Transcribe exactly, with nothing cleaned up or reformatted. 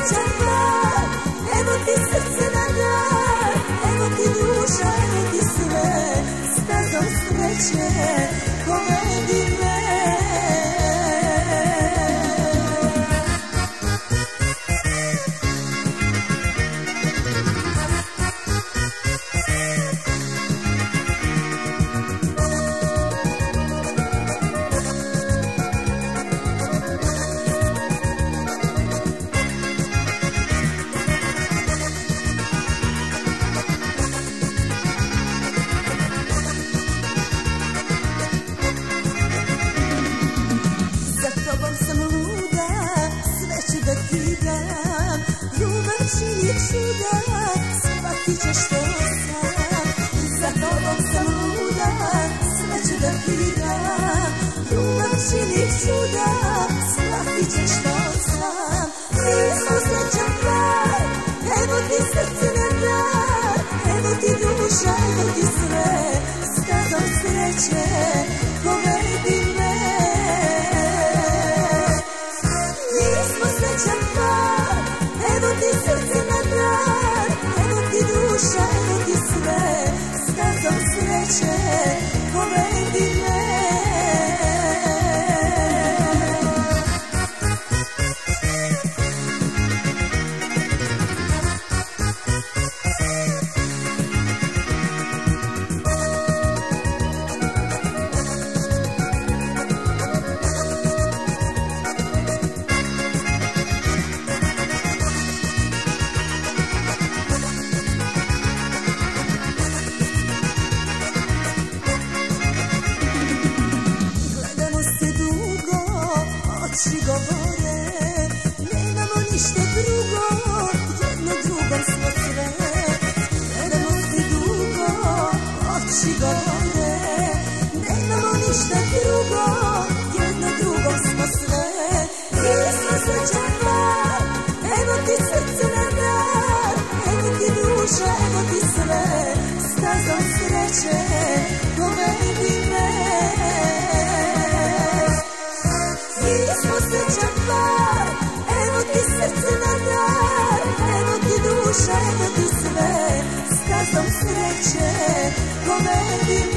srećan dan, evo ti srce na dan, evo ti duša, evo ti sve, stazom sreće povedi me. Čini čuda, shvatit ćeš što sam. Za tobom sam luda, sve ću da ti dam. Ljubav čini čuda, shvatit ćeš što sam. Mi smo srećan par, evo ti srce na dar, evo ti duša, evo ti sve, stazom sreće povedi me. Mi smo srećan par, evo ti srce na dar, evo ti duša, evo ti sve, stazom sreće povedi me. Oči govore, nemamo ništa drugo, jedno drugom smo sve. Gledamo se dugo, oči govore, nemamo ništa drugo, jedno drugom smo sve. Mi smo srećan par, evo ti srce na dar, evo ti duša, evo ti sve, stazom sreće povedi me. Srećan par, evo ti srce na dar, evo ti duša, evo ti sve, stazom sreće povedi me.